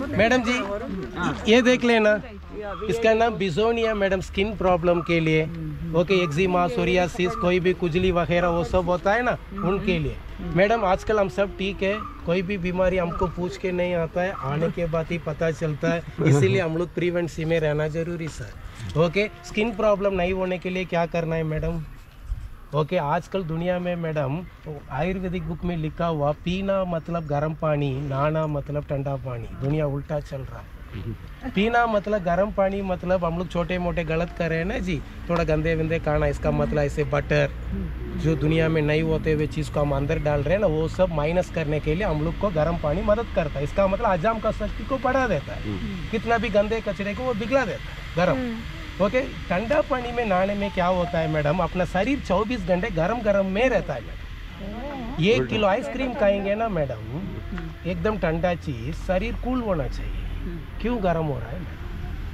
Madam जी ये देख लेना, इसका नाम बिजोनिया मैडम, स्किन प्रॉब्लम के लिए। ओके, एक्जिमा, सोरियासिस, कोई भी खुजली वगैरह वो सब होता है ना, उनके लिए। मैडम आजकल हम सब ठीक है, कोई भी बीमारी हमको पूछ के नहीं आता है, आने के बाद ही पता चलता है, इसीलिए हम लोग प्रिवेंसी में रहना जरूरी सर। ओके, स्किन प्रॉब्लम नहीं होने के लिए क्या करना है मैडम? ओके, आजकल दुनिया में मैडम आयुर्वेदिक बुक में लिखा हुआ पीना मतलब गर्म पानी, नहाना मतलब ठंडा पानी, दुनिया उल्टा चल रहा है। पीना मतलब गर्म पानी, मतलब हम लोग छोटे मोटे गलत कर रहे हैं ना जी, थोड़ा गंदे विंदे खाना, इसका मतलब ऐसे बटर जो दुनिया में नहीं होते हुए चीज़ को हम अंदर डाल रहे हैं ना, वो सब माइनस करने के लिए हम लोग को गर्म पानी मदद करता है। इसका मतलब हजाम का शक्ति को बढ़ा देता है, कितना भी गंदे कचरे को वो पिघला देता है गर्म। ओके, ठंडा पानी में नहाने में क्या होता है मैडम, अपना शरीर 24 घंटे गरम गरम में रहता है मैडम। 1 किलो आइसक्रीम खाएंगे ना मैडम, एकदम ठंडा चीज़, शरीर कूल होना चाहिए, क्यों गर्म हो रहा है मैडम?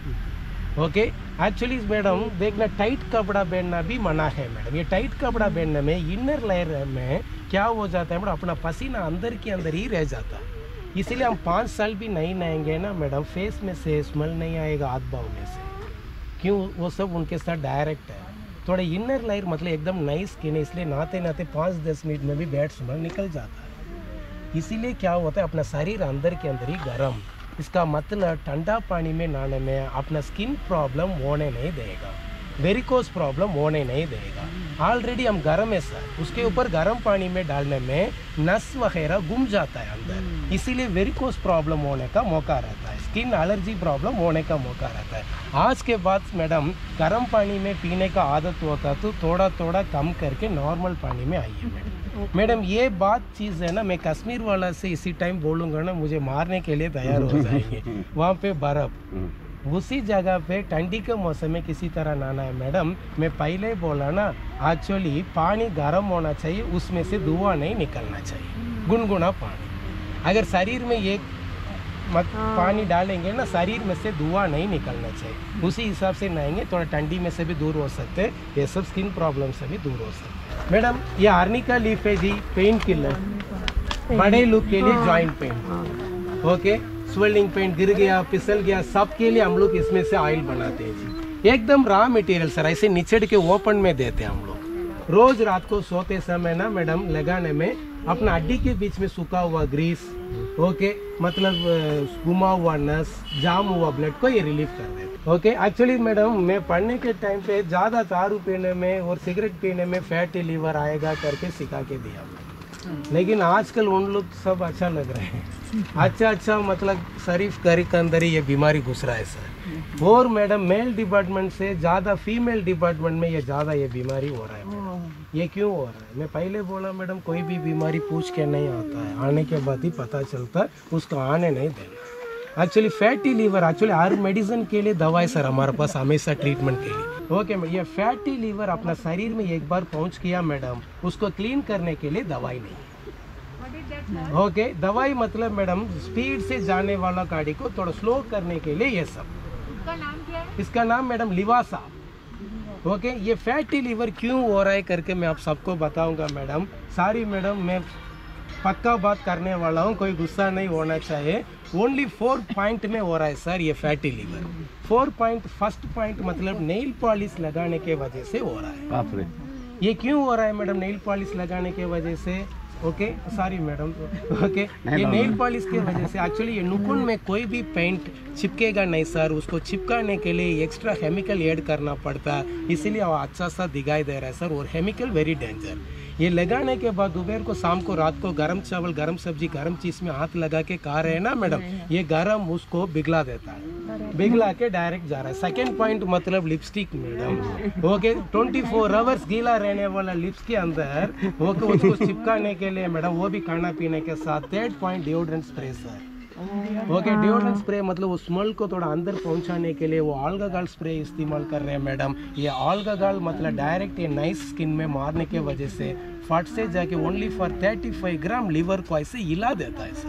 ओके, एक्चुअली मैडम देखना, टाइट कपड़ा पहनना भी मना है मैडम। ये टाइट कपड़ा पहनने में इनर लेयर में क्या हो जाता है मैडम, अपना पसीना अंदर के अंदर ही रह जाता है। इसीलिए हम 5 साल भी नहीं नहाएंगे ना मैडम, फेस में से स्मेल नहीं आएगा हाथ बावने से, क्यों? वो सब उनके साथ डायरेक्ट है। थोड़ा इनर लेयर मतलब एकदम नई स्किन है, इसलिए नहाते नहाते 5-10 मिनट में भी बैड स्मेल निकल जाता है। इसीलिए क्या होता है, अपना शरीर अंदर के अंदर ही गर्म। इसका मतलब ठंडा पानी में नहाने में अपना स्किन प्रॉब्लम होने नहीं देगा, वेरिकोस प्रॉब्लम होने नहीं देगा। ऑलरेडी हम गर्म है सर, उसके ऊपर गर्म पानी में डालने में नस वगैरह गुम जाता है अंदर, इसीलिए वेरिकोस प्रॉब्लम होने का मौका रहता है, स्किन एलर्जी प्रॉब्लम होने का मौका रहता है। आज के बाद मैडम गर्म पानी में पीने का आदत होता तो थोड़ा थोड़ा कम करके नॉर्मल पानी में आइए मैडम। मैडम ये बात चीज़ है ना, मैं कश्मीर वाला से इसी टाइम बोलूँगा ना, मुझे मारने के लिए तैयार हो जाएंगे। वहाँ पे बर्फ़, उसी जगह पे ठंडी के मौसम में किसी तरह नहाना है मैडम। मैं पहले बोला ना, एक्चुअली पानी गर्म होना चाहिए, उसमें से धुआं नहीं निकलना चाहिए, गुनगुना पानी। अगर शरीर में ये पानी डालेंगे ना, शरीर में से धुआं नहीं निकलना चाहिए, उसी हिसाब से नहाएंगे, थोड़ा ठंडी में से भी दूर हो सकते हैं, ये सब स्किन प्रॉब्लम से भी दूर हो सकते हैं। मैडम ये आर्निका लीफ है जी, पेन किलर, बड़े लोग के लिए joint pain. Okay, swelling pain, गिर गया, फिसल गया, सब के लिए हम लोग इसमें से ऑयल बनाते हैं जी, एकदम रॉ मटेरियल सर, ऐसे निचड़ के ओपन में देते हैं हम लोग। रोज रात को सोते समय ना मैडम लगाने में अपना हड्डी के बीच में सूखा हुआ ग्रीस, ओके, मतलब घुमा हुआ नस, जाम हुआ ब्लड को ये रिलीफ कर देते। ओके, एक्चुअली मैडम मैं पढ़ने के टाइम पे ज़्यादा दारू पीने में और सिगरेट पीने में फैटी लीवर आएगा करके सिखा के दिया, लेकिन आजकल उन लोग सब अच्छा लग रहे हैं, अच्छा मतलब शरीफ घर के अंदर ही ये बीमारी घुस रहा है सर। और मैडम मेल डिपार्टमेंट से ज़्यादा फीमेल डिपार्टमेंट में ये ज़्यादा ये बीमारी हो रहा है। ये क्यों हो रहा है? मैं पहले बोला मैडम, कोई भी बीमारी पूछ के नहीं आता है, आने के बाद ही पता चलता है, उसको आने नहीं देना। एक्चुअली फैटी लीवर, एक्चुअली हर मेडिसिन के लिए दवा है सर हमारे पास हमेशा ट्रीटमेंट के लिए। ओके मैडम, ये फैटी लीवर अपना शरीर में एक बार पहुंच गया मैडम, उसको क्लीन करने के लिए दवाई नहीं। ओके, दवाई मतलब मैडम स्पीड से जाने वाला गाड़ी को थोड़ा स्लो करने के लिए ये सब। इसका नाम क्या है? इसका नाम मैडम लिवासा। ओके, ये फैटी लीवर क्यों हो रहा है करके मैं आप सबको बताऊंगा मैडम। सारी मैडम मैं पक्का बात करने वाला हूँ, कोई गुस्सा नहीं होना चाहिए। ओनली 4 पॉइंट में हो रहा है सर ये fatty liver. 4 point, first point मतलब नेल पॉलिश लगाने के वजह से हो रहा है। बाप रे, ये क्यों हो रहा है मैडम? नेल पॉलिश लगाने के वजह से। Okay, sorry madam. ओके, ये नेल पॉलिश की वजह से एक्चुअली ये नुकुन में कोई भी पेंट चिपकेगा नहीं सर, उसको चिपकाने के लिए एक्स्ट्रा केमिकल ऐड करना पड़ता है, इसीलिए वो अच्छा सा दिखाई दे रहा है सर। और केमिकल वेरी डेंजर। ये लगाने के बाद दोपहर को, शाम को, रात को गर्म चावल, गर्म सब्जी, गर्म चीज़ में हाथ लगा के खा रहे हैं ना मैडम, ये गर्म उसको पिघला देता है, पिघला के डायरेक्ट जा रहा है। सेकेंड पॉइंट मतलब लिपस्टिक मैडम। ओके, 24 आवर्स गीला रहने वाला लिप्स के अंदर ओके, उसको चिपकाने के लिए मैडम, वो भी खाना पीने के साथ। Third point deodorant spray sir. Okay, deodorant spray मतलब वो स्मेल को थोड़ा अंदर पहुंचाने के लिए वो अल्कोहल स्प्रे इस्तेमाल कर रहे हैं मैडम। ये अल्कोहल मतलब डायरेक्ट ये नाइस स्किन में मारने के वजह से फट से जाके ओनली फॉर 35 ग्राम लीवर को ऐसे हिला देता है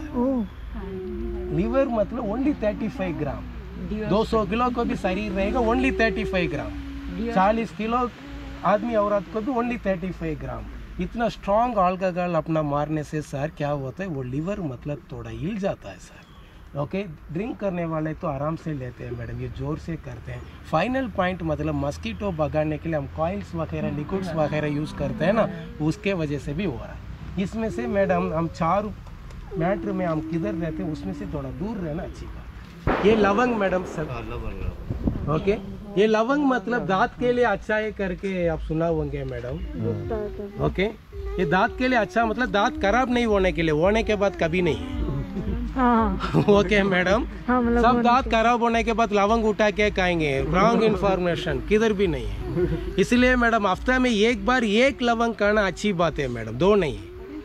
सर। लीवर मतलब ओनली 35 ग्राम, 200 किलो को भी शरीर रहेगा ओनली 35 ग्राम, 40 किलो आदमी औरत को भी ओनली 35 ग्राम। इतना स्ट्रॉन्ग अल्कोहल अपना मारने से सर क्या होता है, वो लीवर मतलब थोड़ा हिल जाता है सर। ओके ड्रिंक करने वाले तो आराम से लेते हैं मैडम, ये जोर से करते हैं। फाइनल पॉइंट मतलब मस्कीटो भगाने के लिए हम कॉइल्स वगैरह लिक्विड्स वगैरह यूज़ करते हैं ना, उसके वजह से भी हो रहा है। इसमें से मैडम हम 4 मैटर में हम किधर रहते हैं उसमें से थोड़ा दूर रहना अच्छी बात। ये लवंग मैडम सर, ओके ये लवंग मतलब दांत के लिए अच्छा है करके आप सुना होंगे मैडम। ओके ये दांत के लिए अच्छा मतलब दांत खराब नहीं होने के लिए, होने के बाद कभी नहीं। ओके मैडम, सब दांत खराब होने के बाद लवंग उठा के खाएंगे, रॉन्ग इन्फॉर्मेशन, किधर भी नहीं है। इसलिए मैडम हफ्ते में एक बार 1 लवंग खाना अच्छी बात है मैडम, 2 नहीं।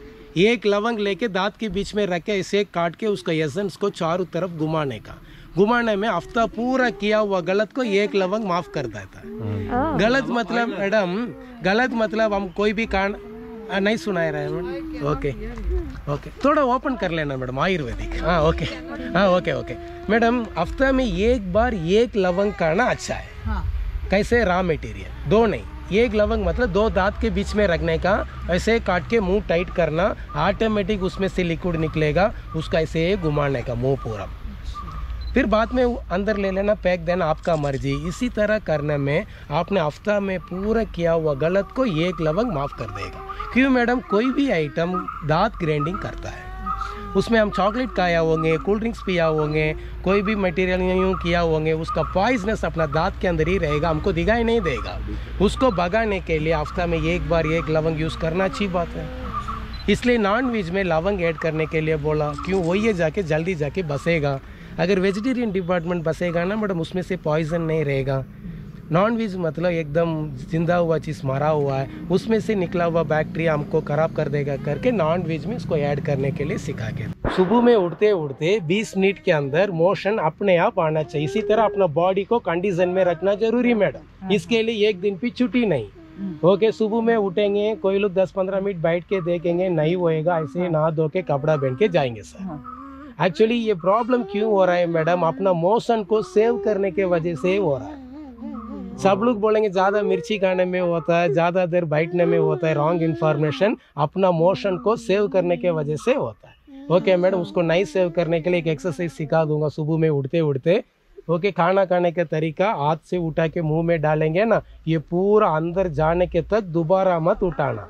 1 लवंग लेके दांत के बीच में रख के इसे काट के उसका एसेंस को चारों तरफ घुमाने का, घुमाने में हफ्ता पूरा किया हुआ गलत को 1 लवंग माफ कर देता है। गलत मतलब मैडम, गलत मतलब हम कोई भी कांड नहीं सुनाए रहे मैडम। ओके ओके थोड़ा ओपन कर लेना मैडम, आयुर्वेदिक। हाँ ओके, हाँ ओके ओके मैडम, हफ्ता में 1 बार 1 लवंग खाना अच्छा है। कैसे? रॉ मटेरियल 2 नहीं, 1 लवंग मतलब 2 दांत के बीच में रखने का, ऐसे काट के मुंह टाइट करना, ऑटोमेटिक उसमें से लिक्विड निकलेगा, उसका ऐसे घुमाने का मुंह पूरा, फिर बाद में अंदर ले लेना, पैक देना, आपका मर्जी। इसी तरह करने में आपने हफ्ता में पूरा किया हुआ गलत को 1 लवंग माफ़ कर देगा। क्यों मैडम? कोई भी आइटम दांत ग्राइंडिंग करता है, उसमें हम चॉकलेट खाया होंगे, कोल्ड ड्रिंक्स पिया होंगे, कोई भी मटेरियल यूँ किया होंगे, उसका पॉइजनस अपना दांत के अंदर ही रहेगा, हमको दिखाई नहीं देगा। उसको भगाने के लिए हफ्ता में 1 बार 1 लवंग यूज़ करना अच्छी बात है। इसलिए नॉन वेज में लवंग ऐड करने के लिए बोला, क्यों? वही जाके जल्दी जाके बसेगा। अगर वेजिटेरियन डिपार्टमेंट बसेगा ना मैडम, उसमें से पॉइजन नहीं रहेगा। नॉन वेज मतलब एकदम जिंदा हुआ चीज़ मारा हुआ है, उसमें से निकला हुआ बैक्टीरिया हमको खराब कर देगा करके नॉन वेज में इसको ऐड करने के लिए सिखा के। सुबह में उठते उठते 20 मिनट के अंदर मोशन अपने आप आना चाहिए। इसी तरह अपना बॉडी को कंडीशन में रखना जरूरी मैडम, इसके लिए 1 दिन भी छुट्टी नहीं। ओके सुबह में उठेंगे, कोई लोग 10-15 मिनट बैठ के देखेंगे, नहीं होएगा, ऐसे नहा धो के कपड़ा पहन के जाएंगे सर। एक्चुअली ये प्रॉब्लम क्यों हो रहा है मैडम? अपना मोशन को सेव करने के वजह से हो रहा है। सब लोग बोलेंगे ज़्यादा मिर्ची खाने में होता है, ज़्यादा देर बैठने में होता है, रॉन्ग इन्फॉर्मेशन। अपना मोशन को सेव करने के वजह से होता है। ओके मैडम, उसको नहीं सेव करने के लिए एक एक्सरसाइज सिखा दूंगा सुबह में उठते उठते। ओके खाना खाने का तरीका, हाथ से उठा के मुंह में डालेंगे ना, ये पूरा अंदर जाने के तक दोबारा मत उठाना।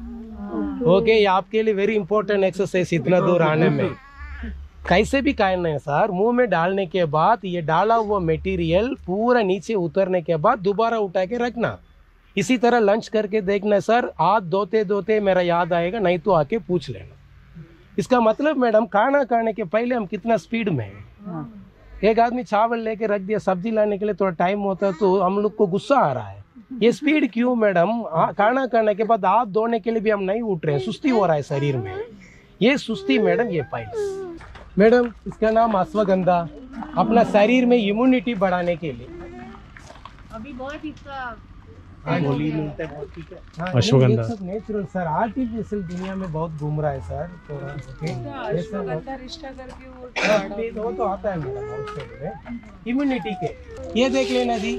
ओके ये आपके लिए वेरी इंपॉर्टेंट एक्सरसाइज, इतना दूर आने में। कैसे भी खाना है सर, मुंह में डालने के बाद ये डाला हुआ मटेरियल पूरा नीचे उतरने के बाद दोबारा उठा के रखना। इसी तरह लंच करके देखना सर, हाथ धोते धोते मेरा याद आएगा, नहीं तो आके पूछ लेना। इसका मतलब मैडम खाना खाने के पहले हम कितना स्पीड में है। एक आदमी चावल लेके रख दिया, सब्जी लाने के लिए थोड़ा टाइम होता है तो हम लोग को गुस्सा आ रहा है। ये स्पीड क्यों मैडम? खाना खाने के बाद हाथ धोने के लिए भी हम नहीं उठ रहे हैं, सुस्ती हो रहा है शरीर में। ये सुस्ती मैडम, ये पाइल्स मैडम, इसका नाम अश्वगंधा, अपना शरीर में इम्यूनिटी बढ़ाने के लिए। अभी बहुत इसका गोली मिलता है बहुत, ठीक है। अश्वगंधा सब नेचुरल सर, आर्टिफिशियल दुनिया में बहुत घूम रहा है सर। थोड़ा अश्वगंधा रिश्ता करके वो तो आता है मेरा आउटसाइड में इम्यूनिटी के। ये देख लेना जी,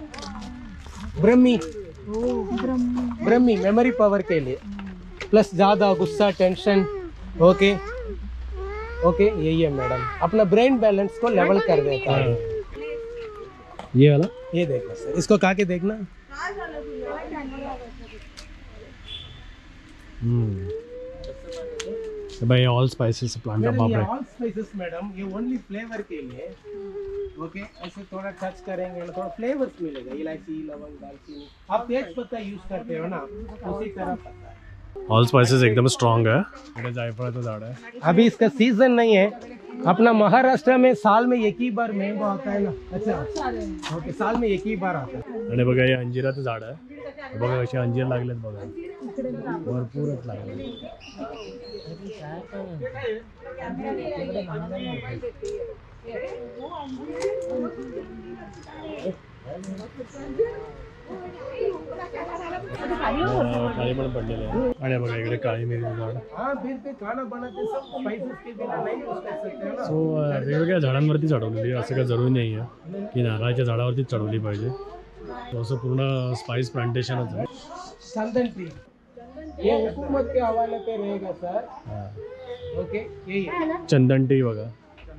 ब्रह्मी, ब्रह्मी मेमोरी पावर के लिए, प्लस ज़्यादा गुस्सा टेंशन। ओके ओके यही है मैडम, अपना ब्रेन बैलेंस को लेवल कर देता है। ये वाला, ये देखना सर, इसको खा के देखना। भाई ऑल स्पाइसेस प्लांट मैडम, बाप ये रे। ऑल स्पाइसेस मैडम, ये ओनली फ्लेवर के लिए। ओके ऐसे थोड़ा टच करेंगे ना, थोड़ा फ्लेवर्स मिलेगा, इलायची, लवंग, दालचीनी। आप तेज पत्ता यूज करते हो ना, उसी तरह पत्ता है। ऑल स्पाइसेस एकदम स्ट्रॉन्ग है। इकडे जायफळाचं झाड आहे। अभी इसका सीजन नहीं है। अपना महाराष्ट्र में साल में 1 ही बार मैंगो आता है ना। अच्छा ओके, साल में 1 ही बार आता है। आणि बघा हे अंजिराचं झाड आहे, बघा कसे अंजीर लागलेत बघा, भरपूरच लागले। खाली पण पडलेले आहे। आणि बघा इकडे काळी मिरीचं झाड। हाँ फिर पे खाना बनाते सब स्पाइसेस के बिना नहीं यूज कर सकते हो ना। सो वेगवेगळ्या झाडांवरती चढवलेली आहे, असं काही जरुरी नाही आहे की नारळाच्या झाडावरतीच चढवली पाहिजे। तो असं पूर्ण स्पाइस प्लांटेशनच आहे। चंदन ट्री ये हुकूमत के हवाले पे रहेगा सर। ओके यही है चंदन टी बघा।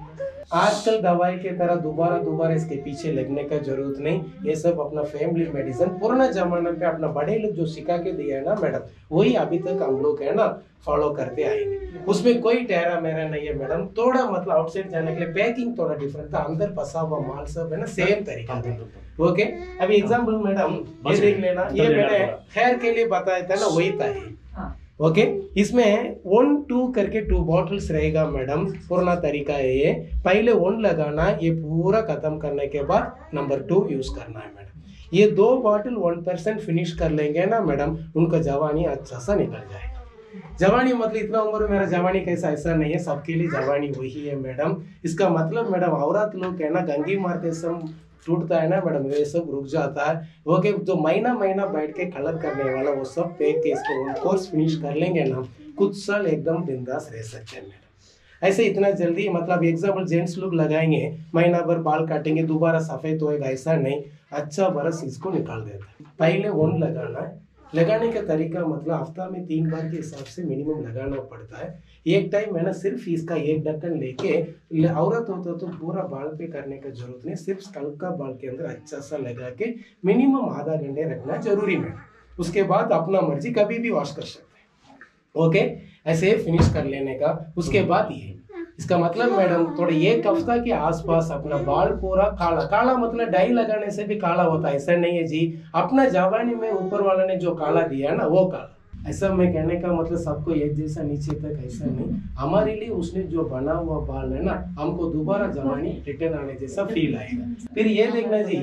आजकल दवाई के तरह दोबारा इसके पीछे लगने का जरूरत नहीं। ये सब अपना फैमिली मेडिसिन पुराना जमाना पे अपना बड़े लोग जो सिखा के दिया है ना मैडम, वही अभी तक हम लोग है ना फॉलो करते आएंगे। उसमें कोई टेरा मेरा नहीं है मैडम। थोड़ा मतलब आउटसाइड जाने के लिए पैकिंग थोड़ा डिफरेंट था, अंदर फंसा हुआ माल सब है ना सेम तरीका था। ओके, अभी एग्जाम्पल मैडम ये देख लेना, ये मैंने हेयर के लिए बताया था ना, वही था ये। ओके, इसमें 1-2 करके 2 बॉटल्स रहेगा मैडम। पुराना तरीका है ये, पहले 1 लगाना, ये पूरा खत्म करने के बाद नंबर 2 यूज करना है मैडम। ये 2 बॉटल 1% फिनिश कर लेंगे ना मैडम, उनका जवानी अच्छा सा निकल जाएगा। जवानी मतलब इतना उम्र मेरा जवानी कैसा, ऐसा नहीं है, सबके लिए जवानी वही है मैडम। इसका मतलब मैडम औरत लोग है ना गंगी मारते सब टूटता है ना मैडम, ये सब रुक जाता है। वो के जो महीना बैठ के कलर करने वाला वो सब फेंक के इसको कोर्स फिनिश कर लेंगे ना, कुछ साल एकदम बिंदास रह सकते हैं मैडम। ऐसे इतना जल्दी मतलब एग्जाम्पल जेंट्स लोग लगाएंगे, महीना भर बाल काटेंगे, दोबारा सफेद होएगा, ऐसा नहीं, अच्छा बरस इसको निकाल देता है। पहले 1 लगाना है। लगाने का तरीका मतलब हफ्ता में 3 बार के हिसाब से मिनिमम लगाना पड़ता है। एक टाइम है ना सिर्फ इसका 1 ढक्कन लेके, औरत होता तो पूरा बाल पे करने का जरूरत नहीं, सिर्फ हल्का बाल के अंदर अच्छा सा लगा के मिनिमम आधा घंटे रखना जरूरी है। उसके बाद अपना मर्जी कभी भी वॉश कर सकते हैं। ओके, ऐसे फिनिश कर लेने का। उसके बाद ये इसका मतलब मैडम थोड़ा 1 हफ्ता के आसपास अपना बाल पूरा काला मतलब डाई लगाने से भी काला होता है, ऐसा नहीं है जी। अपना जवानी में ऊपर वाला ने जो काला दिया है ना वो काला, ऐसा मैं कहने का मतलब सबको एक जैसा नीचे तक ऐसा नहीं। हमारे लिए उसने जो बना हुआ बाल है ना, हमको दोबारा जवानी रिटर्न आने जैसा फील आएगा। फिर ये देखना जी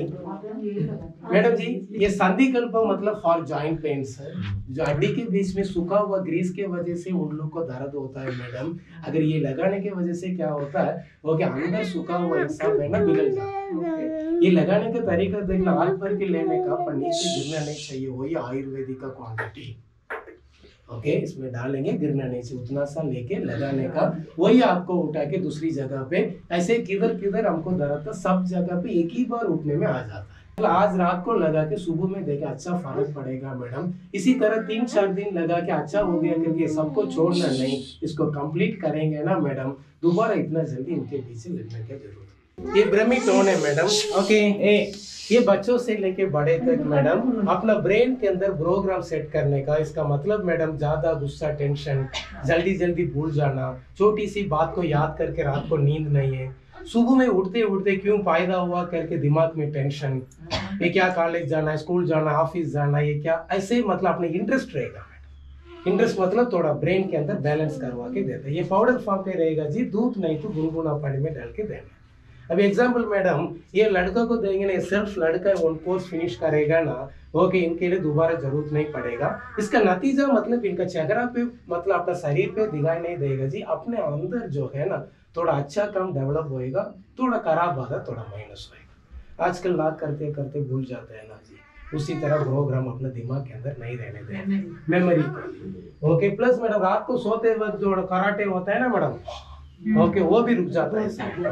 मैडम जी, ये संधिकल्प मतलब फॉर जॉइंट पेन्स है, जो हड्डी के बीच में सूखा हुआ ग्रीस के वजह से उन लोग को दर्द होता है मैडम। अगर ये लगाने के वजह से क्या होता है, वो क्या अंदर सूखा हुआ हिस्सा है ना पिघल जाता है। ये लगाने का तरीका देखना, हाथ भर के लेने का, पर नीचे गिरना नहीं चाहिए, वही आयुर्वेदिक का क्वांटिटी। ओके, इसमें डालेंगे, गिरना नहीं चाहिए, उतना सा लेके लगाने का, वही आपको उठा के दूसरी जगह पे ऐसे किधर हमको दर्द था, सब जगह पे एक ही बार उठने में आ जाता है। तो आज रात को लगा के सुबह में देखे अच्छा फर्क पड़ेगा मैडम। इसी तरह 3-4 दिन लगा के अच्छा हो गया करके सबको छोड़ना नहीं, इसको कंप्लीट करेंगे ना मैडम, दोबारा इतना जल्दी इनके पीछे लगने की जरूरत। ये ब्रह्मिटोन है मैडम। ओके, ये बच्चों से लेके बड़े तक मैडम अपना ब्रेन के अंदर प्रोग्राम सेट करने का। इसका मतलब मैडम ज्यादा गुस्सा, टेंशन, जल्दी भूल जाना, छोटी सी बात को याद करके रात को नींद नहीं है, सुबह में उठते क्यों फायदा हुआ करके दिमाग में टेंशन, ये क्या कॉलेज जाना है, स्कूल जाना, ऑफिस जाना, ये क्या, ऐसे मतलब अपने इंटरेस्ट रहेगा। इंटरेस्ट मतलब थोड़ा ब्रेन के अंदर बैलेंस करवा के देता है। ये पाउडर फॉर्म पे रहेगा जी, दूध नहीं तो गुनगुना पानी में डाल के देना। अभी एग्जाम्पल मैडम, ये लड़का को देंगे ना, सिर्फ लड़का 1 कोर्स फिनिश करेगा ना, ओके, इनके लिए दोबारा जरूरत नहीं पड़ेगा। इसका नतीजा मतलब इनका चेहरा पे मतलब अपना शरीर पे दिखाई नहीं देगा जी, अपने अंदर जो है ना थोड़ा अच्छा काम डेवलप होएगा, थोड़ा खराब होगा, थोड़ा माइनस होएगा। आजकल बात करते करते भूल जाते हैं ना जी, उसी तरह प्रोग्राम अपने दिमाग के अंदर नहीं रहने दें, मेमोरी। ओके, प्लस मैडम रात को सोते वक्त जो कराटे होता है ना मैडम, ओके, वो भी रुक जाता है इसमें।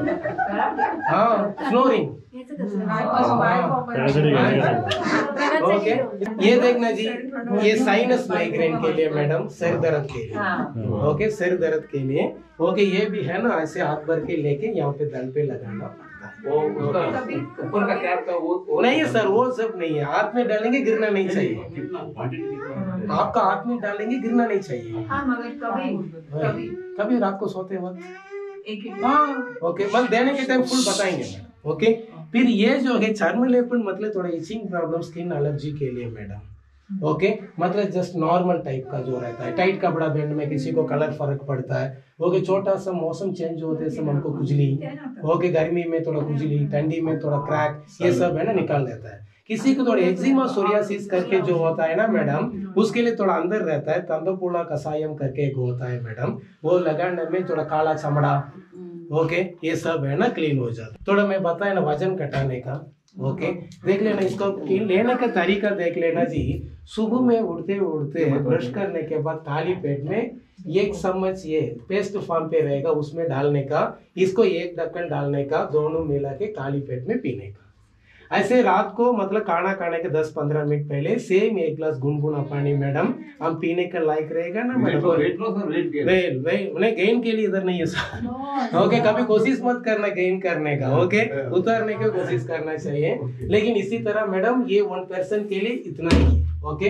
हाँ, स्नोरिंग। ओके, ये देखना जी, ये साइनस माइग्रेन के लिए मैडम, सिर दर्द के लिए। ओके, सिर दर्द के लिए। ओके, ये भी है ना ऐसे हाथ भर के लेके यहाँ पे दल पे लगाना पड़ता है। ऊपर का कैप का वो नहीं है सर, वो सब नहीं है, हाथ में डालेंगे, गिरना नहीं चाहिए। आपका हाथ में डालेंगे, गिरना नहीं चाहिए। हाँ, मगर कभी रात को सोते वक्त। हाँ, ओके, मतलब देने के टाइम फुल बताएंगे मैडम। ओके, फिर ये जो है चर्म लेपन मतलब थोड़ा इचिंग प्रॉब्लम, स्किन एलर्जी के लिए मैडम। ओके, मतलब जस्ट नॉर्मल टाइप का जो रहता है, टाइट कपड़ा पहनने में किसी को कलर फर्क पड़ता है। ओके, छोटा सा मौसम चेंज होते समय हमको खुजली, ओके, गर्मी में थोड़ा खुजली, ठंडी में थोड़ा क्रैक, ये सब है ना निकाल देता है। किसी को थोड़ा एक्जिमा सोरियासिस करके जो होता है ना मैडम, उसके लिए थोड़ा अंदर रहता है, तंदुपुला कसायम करके एक होता है मैडम, वो लगाने में थोड़ा काला चमड़ा, ओके, ये सब है ना क्लीन हो जाता। थोड़ा मैं बताया ना वजन घटाने का। ओके, देख लेना, इसको लेने का तरीका देख लेना जी। सुबह में उठते ब्रश करने के बाद खाली पेट में 1 चम्मच ये पेस्ट फॉर्म पे रहेगा, उसमें डालने का, इसको 1 ढक्कन डालने का, दोनों मिला के खाली पेट में पीने का। ऐसे रात को मतलब खाना खाने के 10-15 मिनट पहले सेम एक गिलास गुनगुना पानी मैडम हम पीने का लायक रहेगा ना मैडम। वेट गेन के लिए इधर नहीं है सर। ओके, कभी कोशिश मत करना गेन करने का, ओके उतारने की कोशिश करना चाहिए। लेकिन इसी तरह मैडम ये 1 पर्सन के लिए इतना ही है। ओके,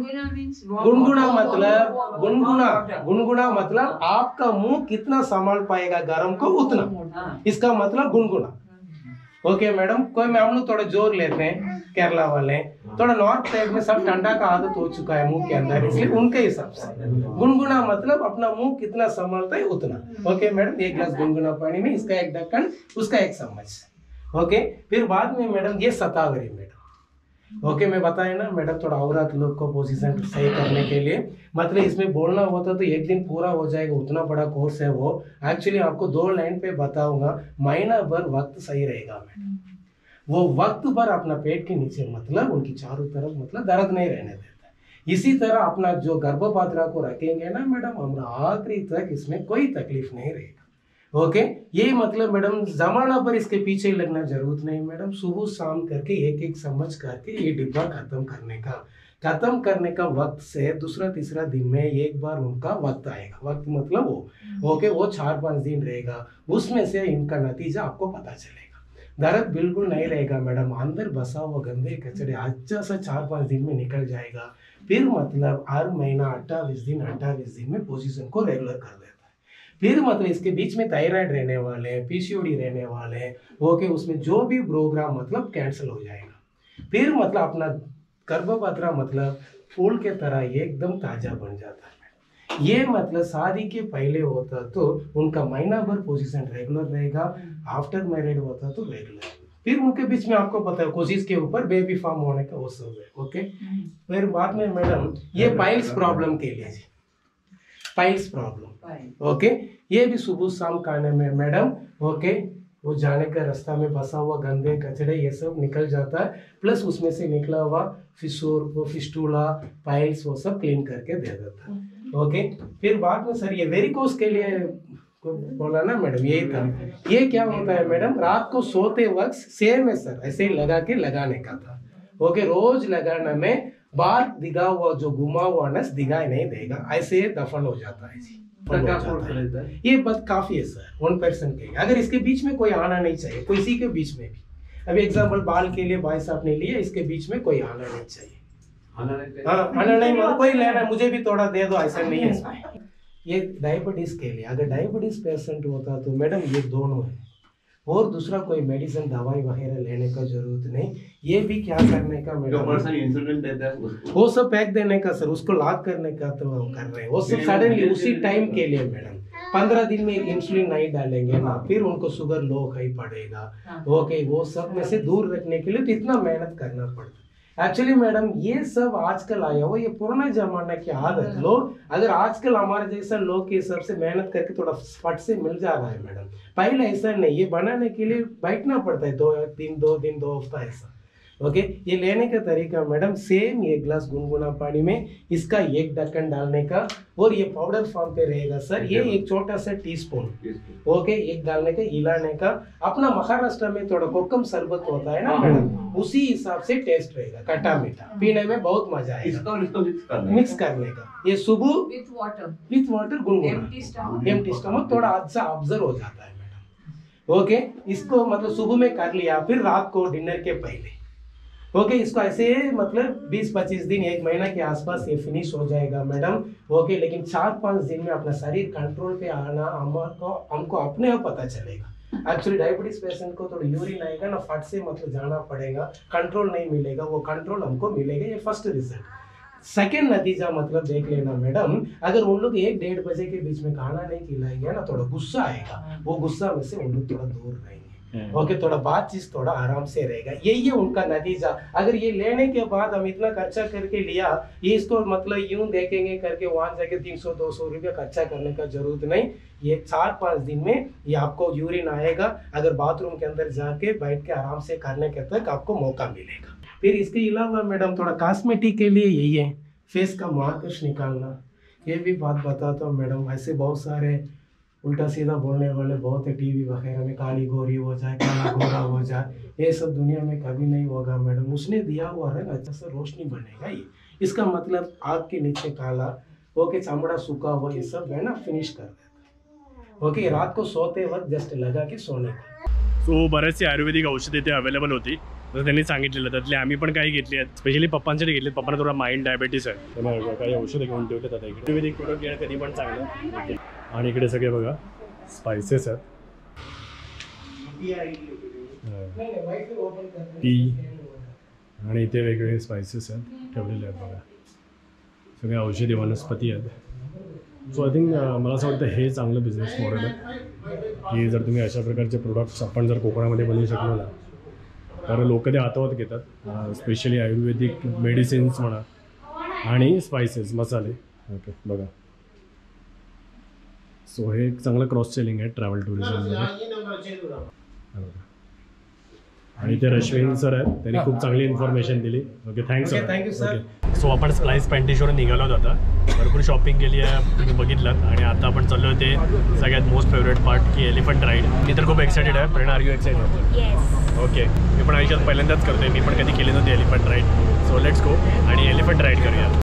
गुनगुना मतलब आपका मुंह कितना संभाल पाएगा गर्म को उतना, इसका मतलब गुनगुना। ओके मैडम, कोई में हम लोग थोड़ा जोर लेते हैं केरला वाले, थोड़ा नॉर्थ साइड में सब ठंडा का आदत हो चुका है मुंह के अंदर, इसलिए उनके हिसाब से गुनगुना मतलब अपना मुंह कितना संभालता है उतना। ओके मैडम, 1 गिलास गुनगुना पानी में इसका 1 ढक्कन, उसका 1 चम्मच। ओके, फिर बाद में मैडम ये शतावरी मैडम। ओके, मैं बताया ना मैडम थोड़ा औरत लोग को पोजीशन सही करने के लिए, मतलब इसमें बोलना होता तो 1 दिन पूरा हो जाएगा, उतना बड़ा कोर्स है वो। एक्चुअली आपको 2 लाइन पे बताऊंगा, महीना भर वक्त सही रहेगा मैडम। वो वक्त भर अपना पेट के नीचे मतलब उनकी चारों तरफ मतलब दर्द नहीं रहने देता। इसी तरह अपना जो गर्भपात्रा को रखेंगे ना मैडम, हमारा आखिरी तक इसमें कोई तकलीफ नहीं रहेगा। ओके, ये मतलब मैडम जमाना पर इसके पीछे लगना जरूरत नहीं मैडम, सुबह शाम करके 1-1 चम्मच करके ये डिब्बा खत्म करने का वक्त से दूसरा तीसरा दिन में एक बार उनका वक्त आएगा। वक्त मतलब वो ओके, वो 4-5 दिन रहेगा, उसमें से इनका नतीजा आपको पता चलेगा। दर्द बिल्कुल नहीं रहेगा मैडम, अंदर बसा हुआ गंदे कचरे अच्छा सा 4-5 दिन में निकल जाएगा। फिर मतलब हर महीना 28 दिन में पोजीशन को रेगुलर कर देता है। फिर मतलब इसके बीच में थायराइड रहने वाले हैं, पीसीओडी रहने वाले हैं, ओके उसमें जो भी प्रोग्राम मतलब कैंसिल हो जाएगा। फिर मतलब अपना गर्भपात्रा मतलब फूल के तरह एकदम ताजा बन जाता है। ये मतलब शादी के पहले होता तो उनका महीना भर पोजीशन रेगुलर रहेगा, आफ्टर मैरिड होता तो रेगुलर। फिर उनके बीच में आपको पता है कोशिश के ऊपर बेबी फॉर्म होने का वो सब है। ओके, फिर बाद में मैडम ये पाइल्स प्रॉब्लम के लिए, पाइल्स प्रॉब्लम ओके, ये भी सुबह शाम खाने में मैडम ओके, वो जाने का रास्ता में बसा हुआ गंदे कचड़े ये सब निकल जाता है, प्लस उसमें से निकला हुआ फिस्टूला पाइल्स वो सब क्लीन करके दे देता है। ओके, फिर बाद में सर ये वेरिकोस के लिए बोला ना मैडम, यही था। ये क्या होता है मैडम, रात को सोते वक्त सेम है सर, ऐसे ही लगा के लगाने का था। ओके, रोज लगाने में बाहर दिखा हुआ जो घुमा हुआ नस दिखाई नहीं देगा, ऐसे दफन हो जाता है जी। ये बात काफी है सर 1% के लिए। अगर इसके बीच में कोई आना नहीं चाहिए, किसी के बीच में भी, अभी एग्जाम्पल बाल के लिए भाई साहब ने लिए, इसके बीच में कोई आना नहीं चाहिए। हाँ, आना नहीं मतलब कोई लेना मुझे भी थोड़ा दे दो, ऐसा नहीं है इसमें। ये डायबिटीज के लिए, अगर डायबिटीज पेशेंट होता तो मैडम ये दोनों है, और दूसरा कोई मेडिसिन दवाई वगैरह लेने का जरूरत नहीं। ये भी क्या करने का मैडम, इंसुलिन देता है वो सब पैक देने का सर, उसको लॉक करने का तो हम कर रहे हैं। वो सब सडनली उसी टाइम के लिए मैडम 15 दिन में एक इंसुलिन नहीं डालेंगे ना, फिर उनको शुगर लो ही पड़ेगा। ओके, वो सब में से दूर रखने के लिए तो इतना मेहनत करना पड़ता है। एक्चुअली मैडम ये सब आजकल आया हुआ, ये पुराना जमाना की आदत। लोग अगर आजकल हमारे जैसा लोग के हिसाब से मेहनत करके थोड़ा फट से मिल जा रहा है मैडम, पहले ऐसा नहीं, ये बनाने के लिए बैठना पड़ता है 2 हफ्ता ऐसा। ओके, ये लेने का तरीका मैडम सेम, 1 गिलास गुनगुना पानी में इसका 1 ढक्कन डालने का, और ये पाउडर फॉर्म पे रहेगा सर, ये एक छोटा सा टीस्पून ओके, एक डालने का, हिलाने का। अपना महाराष्ट्र में थोड़ा कोकम शरबत होता है ना मैडम, उसी हिसाब से टेस्ट रहेगा, खट्टा मीठा, पीने में बहुत मजा आएगा। मिक्स करने का, ये सुबह विथ वाटर गुनगुना, एम्प्टी स्टमक, थोड़ा अच्छा ऑब्जर्व हो जाता है मैडम। ओके, इसको मतलब सुबह में कर लिया, फिर रात को डिनर के पहले। ओके, इसको ऐसे मतलब 20-25 दिन 1 महीना के आसपास ये फिनिश हो जाएगा मैडम। ओके, लेकिन 4-5 दिन में अपना शरीर कंट्रोल पे आना हमको अपने आप पता चलेगा। एक्चुअली डायबिटीज पेशेंट को थोड़ा यूरिन आएगा ना, फट से मतलब जाना पड़ेगा, कंट्रोल नहीं मिलेगा, वो कंट्रोल हमको मिलेगा। ये फर्स्ट रिजल्ट। सेकेंड नतीजा मतलब देख लेना मैडम, अगर उन लोग 1-1:30 बजे के बीच में खाना नहीं खिलाएंगे ना, थोड़ा गुस्सा आएगा, वो गुस्सा में से उन लोग थोड़ा दूर रहेंगे। ओके, थोड़ा बातचीत थोड़ा आराम से रहेगा, यही है उनका नतीजा। अगर ये लेने के बाद हम इतना खर्चा करके लिया, ये इसको मतलब यूं देखेंगे करके वहां जाके 300-200 रुपया खर्चा करने का जरूरत नहीं। ये 4-5 दिन में ये आपको यूरिन आएगा, अगर बाथरूम के अंदर जाके बैठ के आराम से करने के तक आपको मौका मिलेगा। फिर इसके अलावा मैडम थोड़ा कॉस्मेटिक के लिए यही है, फेस का मार्कर्स निकालना, ये भी बात बताता हूँ मैडम। ऐसे बहुत सारे उल्टा सीधा बोलने वाले बहुत है, टीवी वगैरह में काली गोरी हो जाए, काला गोरा हो जाए, ये सब दुनिया में कभी नहीं होगा मैडम। उसने दिया हुआ है ना, अच्छा से रोशनी बनेगा ये। इसका मतलब आग के नीचे काला, ओके, चमड़ा सूखा हुआ, ये सब है ना फिनिश कर देता। ओके, रात को सोते वक्त जस्ट लगा के सोने का। सो बरेचसे आयुर्वेदिक औषधं इथे अवेलेबल होती, तर त्यांनी सांगितलेलं, त्यातले आम्ही पण काही घेतली आहेत, स्पेशली पप्पांसाठी घेतली. पप्पांना थोडा माइंड डायबिटीस आहे, त्यामुळे काही औषधं घेऊन ठेवतात आता इकडे. आयुर्वेदिक प्रोडक्ट घेणं कधी पण चांगलं. आणि इकडे सगळे बघा स्पायसेस आहेत, टी, आणि इथे वेगवेगळे स्पायसेस आहेत ठेवलेले आहेत बघा, सगळे औषधी वनस्पती आहेत. सो आय थिंक मला असं वाटतं हे चांगलं बिझनेस मॉडेल आहे की जर तुम्ही अशा प्रकारचे प्रोडक्ट्स आपण जर कोकणामध्ये बनवू शकलो ना, तर लोक ते हातावत घेतात. स्पेशली आयुर्वेदिक मेडिसिन्स म्हणा आणि स्पायसेस, मसाले. ओके बघा, सो हे एक चांगलं क्रॉस सेलिंग आहे ट्रॅव्हल टुरिझममध्ये. आणि ते रश्विन सर आहेत, त्यांनी खूप चांगली इन्फॉर्मेशन दिली. Okay, thank you sir. सो आपण स्प्लाइस पॅन्टिशवरून निघालो होतो. आता भरपूर शॉपिंग केली आहे, तुम्ही बघितलं. आणि आता आपण चाललो होते सगळ्यात मोस्ट फेवरेट पार्ट की एलिफंट राईड. मी तर खूप एक्सायटेड आहे. Prerna, are you excited? Yes. Okay, मी पण आयुष्यात पहिल्यांदाच करतोय, मी पण कधी केली नव्हती elephant ride. So let's go आणि एलिफंट राईड करूया.